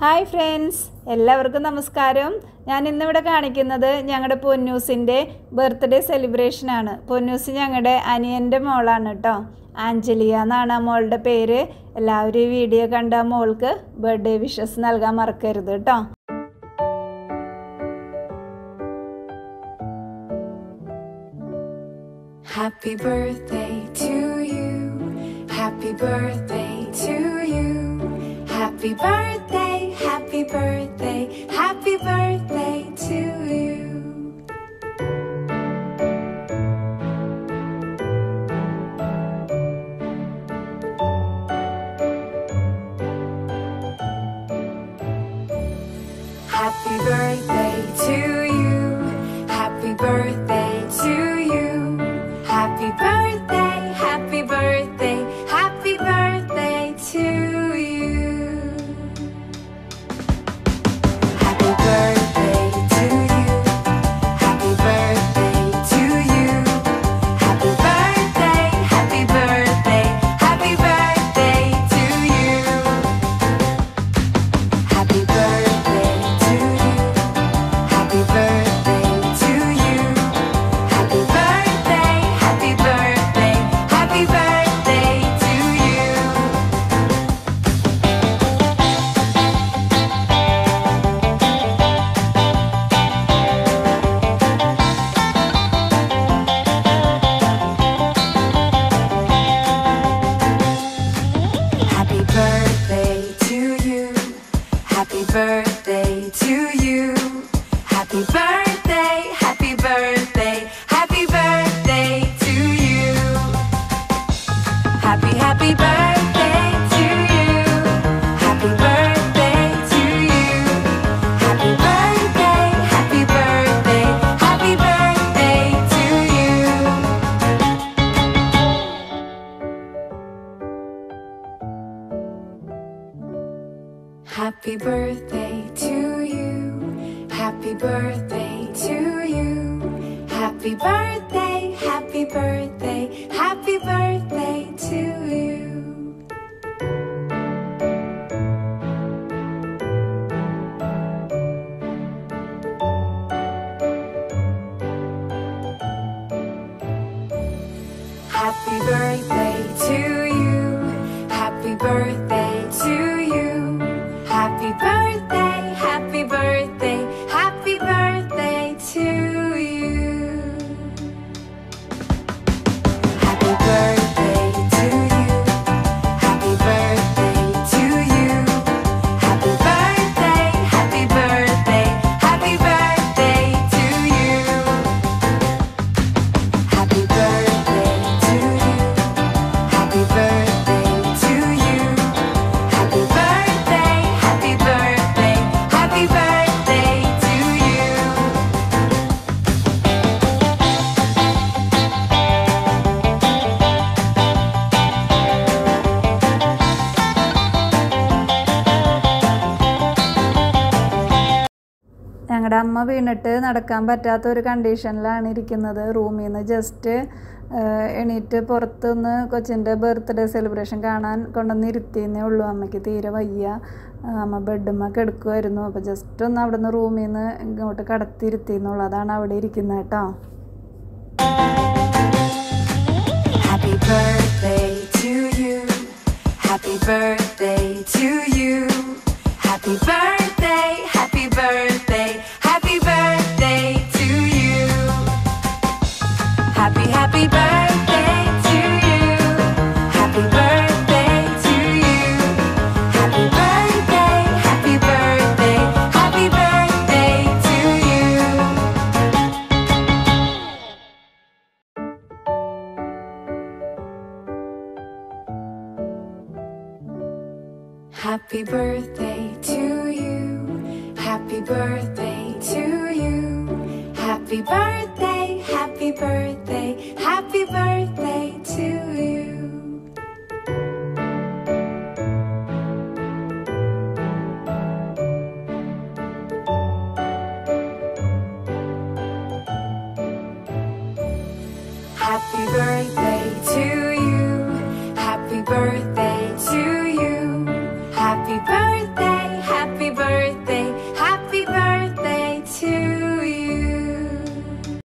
Hi friends, എല്ലാവർക്കും നമസ്കാരം. ഞാൻ ഇന്നിവിടെ കാണിക്കുന്നത് ഞങ്ങളുടെ പൊന്നൂസിൻ്റെ ബർത്ത്ഡേ സെലിബ്രേഷനാണ്. പൊന്നൂസ് ഞങ്ങളുടെ അനിയൻ്റെ മോളാണ് കേട്ടോ. ആഞ്ചലിയ എന്നാണ് ആ മോളുടെ പേര്. എല്ലാവരും ഈ വീഡിയോ കണ്ട മോൾക്ക് ബർത്ത്ഡേ വിഷസ് നൽകാൻ മറക്കരുത് കേട്ടോ. Happy birthday to you. Happy birthday to you. Happy birthday, happy birthday, happy birthday to you. Happy birthday to you. Happy birthday to you. Happy birthday, happy birthday, happy birthday to you. Happy birthday to you. Happy birthday to you. Happy birthday, happy birthday, happy birthday to you. Happy birthday to you. Happy birthday to you. Happy birthday, happy birthday, happy birthday to you. Happy birthday to you. Happy birthday to you. Happy birthday, happy birthday, happy birthday to you. Happy birthday to you. Happy birthday to you. Happy birthday, happy birthday, happy birthday to you. Happy birthday to you. Happy birthday to you. Happy birthday, happy birthday, happy birthday to you. Happy birthday to you. Happy birthday to you. Happy birthday, happy birthday, happy birthday to you. Happy birthday to you. Happy birthday to you. Happy birthday, happy birthday, happy birthday to you. Happy birthday to you. Happy birthday to you. Happy birthday, happy birthday, happy birthday to you. ഞങ്ങളുടെ അമ്മ വീണിട്ട് നടക്കാൻ പറ്റാത്ത ഒരു കണ്ടീഷനിലാണ് ഇരിക്കുന്നത്. റൂമിൽ നിന്ന് just എണീറ്റ് പുറത്തുനിന്ന് കൊച്ചിൻ്റെ ബർത്ത്ഡേ സെലിബ്രേഷൻ കാണാൻ കൊണ്ടുവന്ന് ഇരുത്തിയെന്നേ ഉള്ളൂ. അമ്മയ്ക്ക് തീരെ വയ്യ. അമ്മ ബെഡുമ്മ കിടക്കുമായിരുന്നു. അപ്പോൾ ജസ്റ്റ് ഒന്ന് അവിടെ നിന്ന് റൂമിൽ നിന്ന് ഇങ്ങോട്ട് കടത്തിയിരുത്തിയെന്നുള്ളൂ. അതാണ് അവിടെ ഇരിക്കുന്നത് കേട്ടോ. Happy birthday to you. Happy birthday to you. Happy birthday, happy birthday, happy birthday to you. Happy birthday to you. Happy birthday to you. Happy birthday, happy birthday, happy birthday to you. Happy birthday to you. Happy birthday to you. Happy birthday, happy birthday, happy birthday to you. Happy birthday to you. Happy birthday to you. Happy birthday.